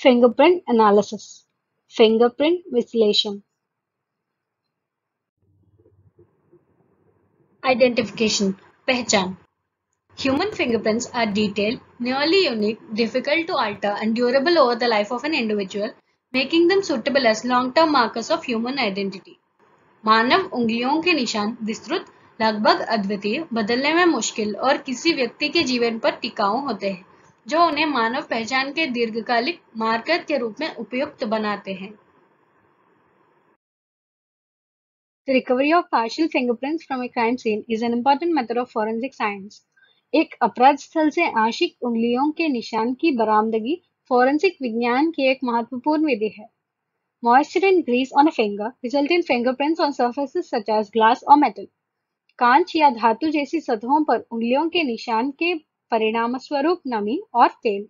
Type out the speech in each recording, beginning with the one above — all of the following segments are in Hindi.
फिंगरप्रिंट एनालिसिस, फिंगरप्रिंट विश्लेषण। Identification, पहचान. Human fingerprints are detailed, nearly unique, difficult to alter, and durable over the life of an individual, making them suitable as long-term markers of human identity. मानव उंगलियों के निशान विस्तृत, लगभग अद्वितीय, बदलने में मुश्किल और किसी व्यक्ति के जीवन पर टिकाऊ होते हैं, जो उन्हें मानव पहचान के दीर्घकालिक मार्कर के रूप में उपयुक्त बनाते हैं। The recovery of partial fingerprints from a crime scene is an important method of forensic science. एक अपराध स्थल से आंशिक उंगलियों के निशान की बरामदगी फोरेंसिक विज्ञान की एक महत्वपूर्ण विधि है। Moisture and grease on a finger result in fingerprints on surfaces such as glass or metal. कांच या धातु जैसी सतहों पर उंगलियों के निशान के परिणामस्वरूप नमी और तेल।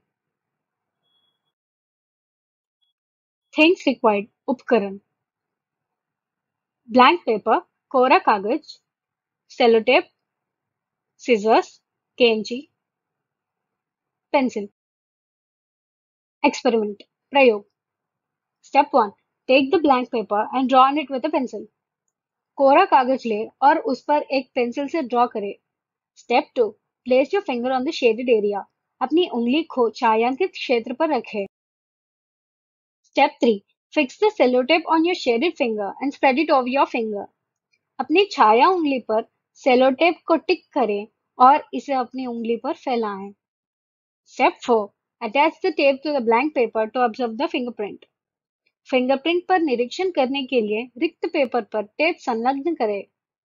Things required उपकरण ब्लैंक पेपर, कोरा कागज, सेलोटेप, scissors, कैंची, pencil. Experiment प्रयोग Step 1. Take the blank paper and draw on it with a pencil. कोरा कागज ले और उस पर एक पेंसिल से ड्रॉ करें. Step 2. Place your finger on the shaded area. अपनी उंगली को छायांकित क्षेत्र पर रखें. Step 3. Fix the sellotape on your shaded finger and spread it over your finger. अपनी छाया उंगली पर सेलोटेप को टिक करें और इसे अपनी उंगली पर फैलाएं. Step 4. Attach the tape to the blank paper to observe the fingerprint. Fingerprint पर निरीक्षण करने के लिए रिक्त पेपर पर टेप संलग्न करें.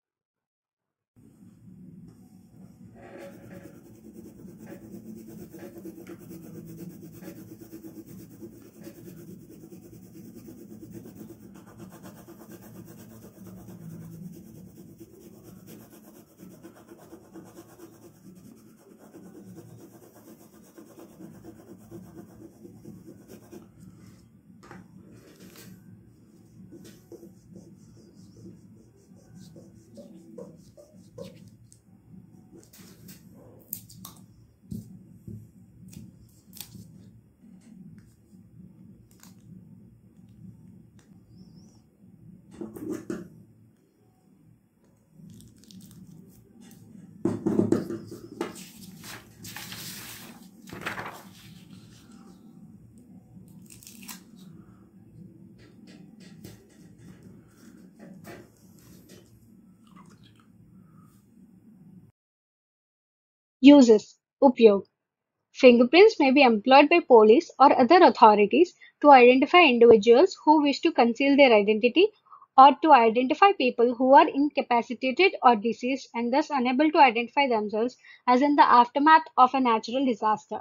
Uses उपयोग Fingerprints may be employed by police or other authorities to identify individuals who wish to conceal their identity or to identify people who are incapacitated or deceased and thus unable to identify themselves as in the aftermath of a natural disaster.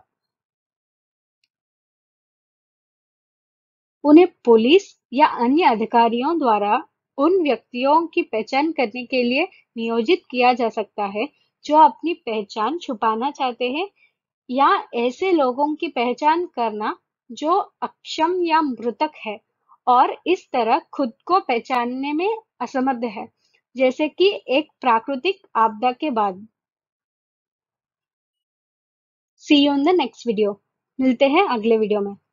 उन्हें पुलिस या अन्य अधिकारियों द्वारा उन व्यक्तियों की पहचान करने के लिए नियोजित किया जा सकता है जो अपनी पहचान छुपाना चाहते हैं या ऐसे लोगों की पहचान करना जो अक्षम या मृतक है और इस तरह खुद को पहचानने में असमर्थ है, जैसे कि एक प्राकृतिक आपदा के बाद. See you in the next video. मिलते हैं अगले वीडियो में.